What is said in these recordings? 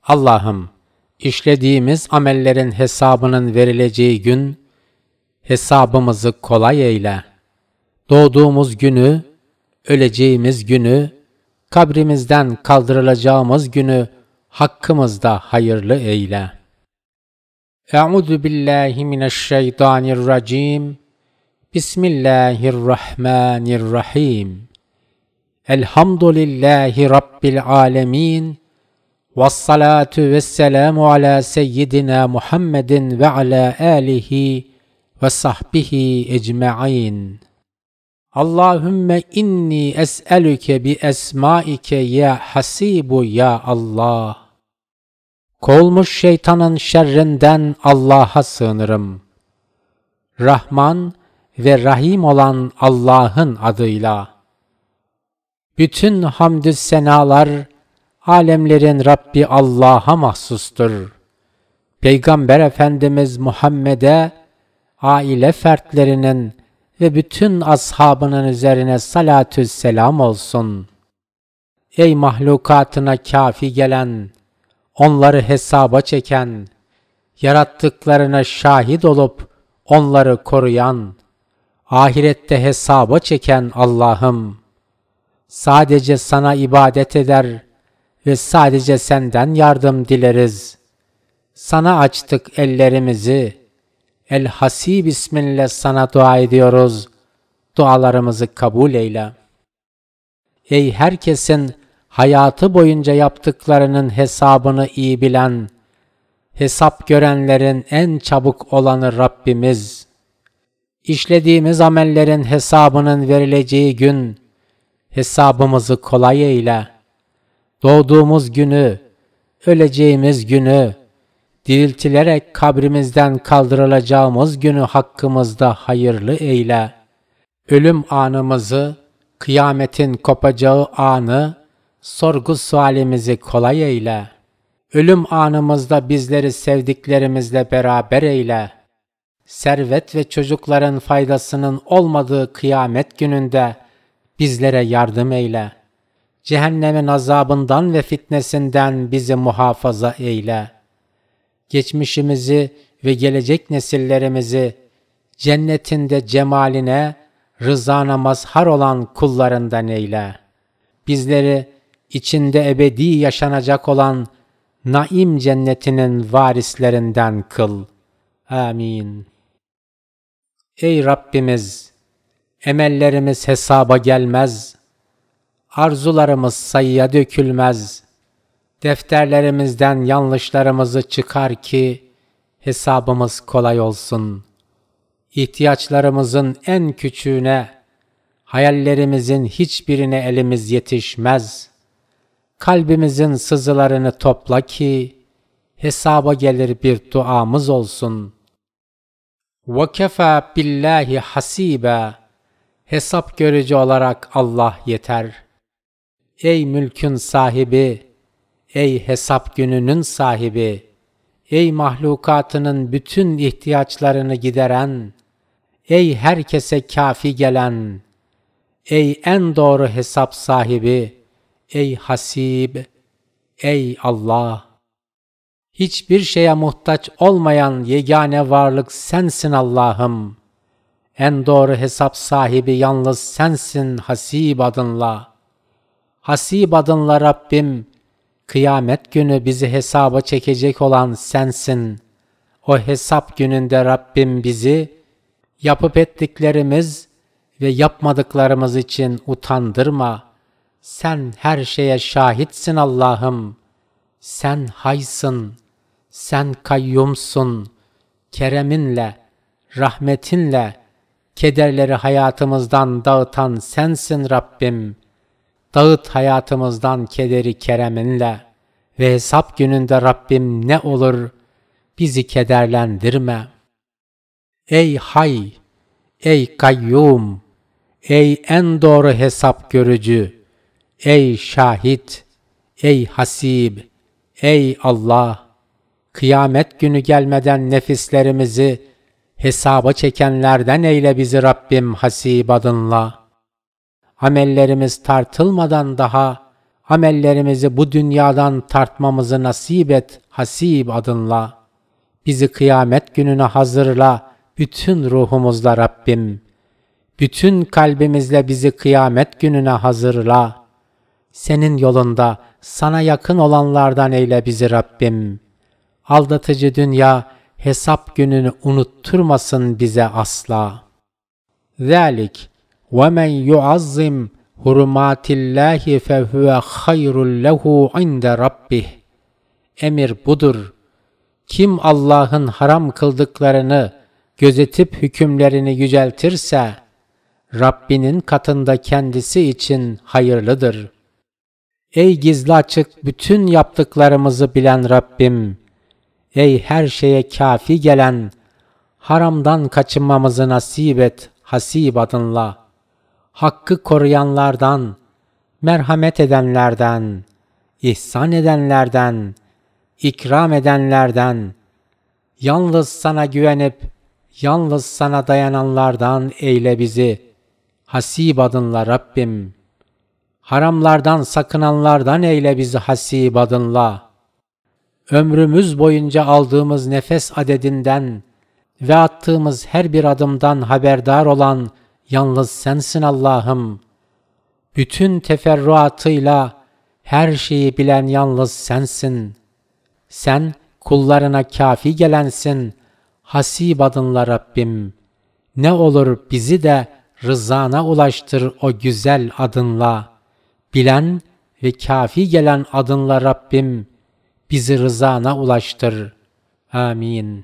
Allah'ım, işlediğimiz amellerin hesabının verileceği gün, hesabımızı kolay eyle. Doğduğumuz günü, öleceğimiz günü, kabrimizden kaldırılacağımız günü hakkımızda hayırlı eyle. Euzu billahi mineşşeytanirracim. Bismillahirrahmanirrahim. Elhamdülillahi Rabbil alemin. Vessalatu vesselamu ala seyyidina Muhammedin ve ala alihi ve sahbihi ecma'in. Allahümme inni es'elüke bi esmaike ya hasibu ya Allah. Kovulmuş şeytanın şerrinden Allah'a sığınırım. Rahman ve Rahim olan Allah'ın adıyla. Bütün hamdü senalar, alemlerin Rabbi Allah'a mahsustur. Peygamber Efendimiz Muhammed'e, aile fertlerinin ve bütün ashabının üzerine salatü selam olsun. Ey mahlukatına kafi gelen, onları hesaba çeken, yarattıklarına şahit olup onları koruyan, ahirette hesaba çeken Allah'ım, sadece sana ibadet eder ve sadece senden yardım dileriz. Sana açtık ellerimizi, El-Hasib isminle sana dua ediyoruz. Dualarımızı kabul eyle. Ey herkesin hayatı boyunca yaptıklarının hesabını iyi bilen, hesap görenlerin en çabuk olanı Rabbimiz, İşlediğimiz amellerin hesabının verileceği gün, hesabımızı kolay eyle. Doğduğumuz günü, öleceğimiz günü, diriltilerek kabrimizden kaldırılacağımız günü hakkımızda hayırlı eyle. Ölüm anımızı, kıyametin kopacağı anı, sorgu sualimizi kolay eyle. Ölüm anımızda bizleri sevdiklerimizle beraber eyle. Servet ve çocukların faydasının olmadığı kıyamet gününde bizlere yardım eyle. Cehennemin azabından ve fitnesinden bizi muhafaza eyle. Geçmişimizi ve gelecek nesillerimizi cennetinde cemaline, rızana mazhar olan kullarından eyle. Bizleri içinde ebedi yaşanacak olan naim cennetinin varislerinden kıl. Amin. Ey Rabbimiz, emellerimiz hesaba gelmez, arzularımız sayıya dökülmez. Defterlerimizden yanlışlarımızı çıkar ki hesabımız kolay olsun. İhtiyaçlarımızın en küçüğüne, hayallerimizin hiçbirine elimiz yetişmez. Kalbimizin sızılarını topla ki hesaba gelir bir duamız olsun. وَكَفَى بِاللّٰهِ حَس۪يبًا. Hesap görücü olarak Allah yeter. Ey mülkün sahibi, ey hesap gününün sahibi, ey mahlukatının bütün ihtiyaçlarını gideren, ey herkese kafi gelen, ey en doğru hesap sahibi, ey Hasib, ey Allah! Hiçbir şeye muhtaç olmayan yegane varlık sensin Allah'ım. En doğru hesap sahibi yalnız sensin Hasib adınla. Hasib adınla Rabbim, kıyamet günü bizi hesaba çekecek olan sensin. O hesap gününde Rabbim bizi, yapıp ettiklerimiz ve yapmadıklarımız için utandırma. Sen her şeye şahitsin Allah'ım. Sen haysın, sen kayyumsun. Kereminle, rahmetinle, kederleri hayatımızdan dağıtan sensin Rabbim. Dağıt hayatımızdan kederi kereminle ve hesap gününde Rabbim ne olur bizi kederlendirme. Ey hay, ey kayyum, ey en doğru hesap görücü, ey şahit, ey hasib, ey Allah! Kıyamet günü gelmeden nefislerimizi hesaba çekenlerden eyle bizi Rabbim Hasib adınla. Amellerimiz tartılmadan daha Amellerimizi bu dünyadan tartmamızı nasip et Hasib adınla. Bizi kıyamet gününe hazırla bütün ruhumuzla Rabbim. Bütün kalbimizle bizi kıyamet gününe hazırla. Senin yolunda sana yakın olanlardan eyle bizi Rabbim. Aldatıcı dünya hesap gününü unutturmasın bize asla. Zalik ve men yuazzim hurumatillahi fehuve hayrul lehu inde rabbih. Emir budur. Kim Allah'ın haram kıldıklarını gözetip hükümlerini yüceltirse, Rabbinin katında kendisi için hayırlıdır. Ey gizli açık bütün yaptıklarımızı bilen Rabbim! Ey her şeye kafi gelen, haramdan kaçınmamızı nasip et Hasib adınla. Hakkı koruyanlardan, merhamet edenlerden, ihsan edenlerden, ikram edenlerden, yalnız sana güvenip, yalnız sana dayananlardan eyle bizi, Hasib adınla Rabbim. Haramlardan sakınanlardan eyle bizi Hasib adınla. Ömrümüz boyunca aldığımız nefes adedinden ve attığımız her bir adımdan haberdar olan yalnız sensin Allah'ım. Bütün teferruatıyla her şeyi bilen yalnız sensin. Sen kullarına kafi gelensin, Hasib adınla Rabbim. Ne olur bizi de rızana ulaştır o güzel adınla. Bilen ve kafi gelen adınla Rabbim, bizi rızana ulaştır. Amin.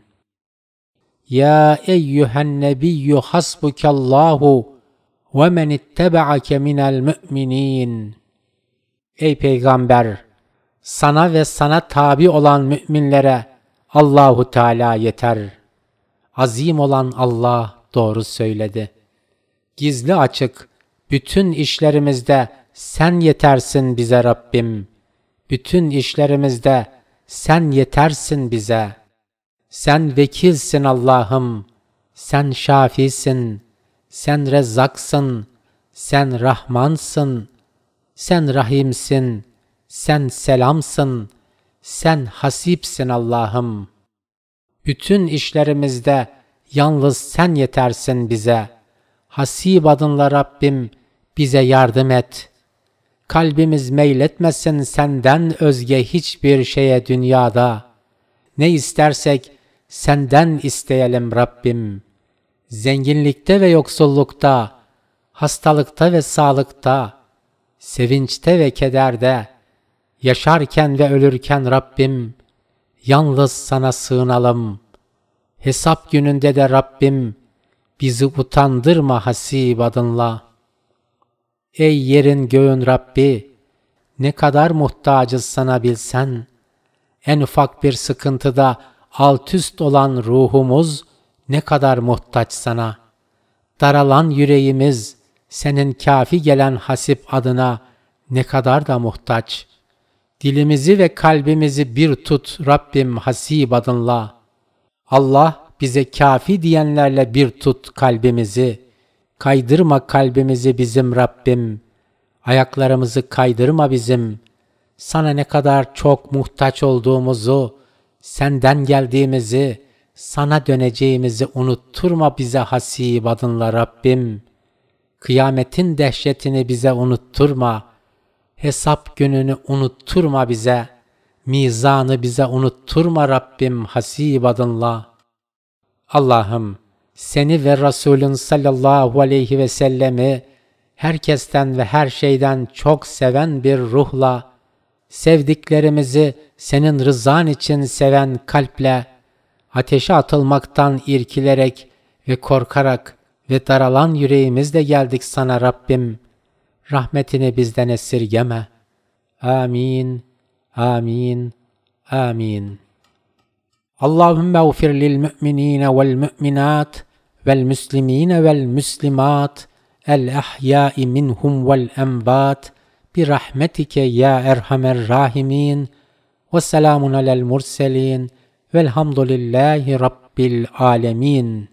Ya eyyühen nebiyyü hasbukallahu ve men ittebe'ake minel mü'minin. Ey Peygamber! Sana ve sana tabi olan müminlere Allahu Teala yeter. Azim olan Allah doğru söyledi. Gizli açık bütün işlerimizde sen yetersin bize Rabbim. Bütün işlerimizde sen yetersin bize. Sen vekilsin Allah'ım. Sen şafisin. Sen rezzaksın. Sen rahmansın. Sen rahimsin. Sen selamsın. Sen hasipsin Allah'ım. Bütün işlerimizde yalnız sen yetersin bize. Hasib adınla Rabbim bize yardım et. Kalbimiz meyletmesin senden özge hiçbir şeye dünyada. Ne istersek senden isteyelim Rabbim. Zenginlikte ve yoksullukta, hastalıkta ve sağlıkta, sevinçte ve kederde, yaşarken ve ölürken Rabbim, yalnız sana sığınalım. Hesap gününde de Rabbim, bizi utandırma Hasib adınla. Ey yerin göğün Rabbi, ne kadar muhtacız sana bilsen. En ufak bir sıkıntıda alt üst olan ruhumuz ne kadar muhtaç sana. Daralan yüreğimiz senin kafi gelen Hasip adına ne kadar da muhtaç. Dilimizi ve kalbimizi bir tut Rabbim Hasib adınla. Allah bize kafi diyenlerle bir tut kalbimizi. Kaydırma kalbimizi bizim Rabbim. Ayaklarımızı kaydırma bizim. Sana ne kadar çok muhtaç olduğumuzu, senden geldiğimizi, sana döneceğimizi unutturma bize Hasib adınla Rabbim. Kıyametin dehşetini bize unutturma. Hesap gününü unutturma bize. Mizanı bize unutturma Rabbim Hasib adınla. Allah'ım seni ve Resulün sallallahu aleyhi ve sellemi herkesten ve her şeyden çok seven bir ruhla, sevdiklerimizi senin rızan için seven kalple, ateşe atılmaktan irkilerek ve korkarak ve daralan yüreğimizle geldik sana Rabbim. Rahmetini bizden esirgeme. Amin, amin, amin. Allahümme ufir lil mü'minine vel mü'minat vel müslimine vel müslimat el ahyai minhum vel enbat bi rahmetike ya erhamer rahimin ve selamun alel murselin velhamdülillahi rabbil alemin.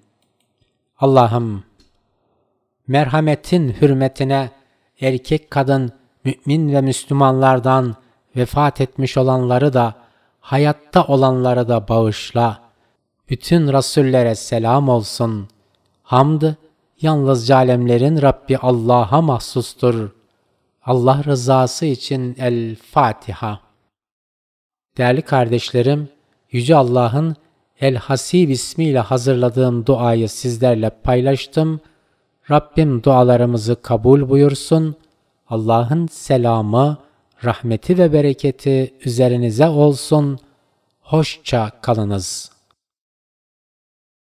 Allah'ım merhametin hürmetine erkek kadın mümin ve Müslümanlardan vefat etmiş olanları da, hayatta olanları da bağışla. Bütün rasullere selam olsun. Hamd yalnızca alemlerin Rabbi Allah'a mahsustur. Allah rızası için El Fatiha. Değerli kardeşlerim, Yüce Allah'ın El Hasib ismiyle hazırladığım duayı sizlerle paylaştım. Rabbim dualarımızı kabul buyursun. Allah'ın selamı, rahmeti ve bereketi üzerinize olsun. Hoşça kalınız.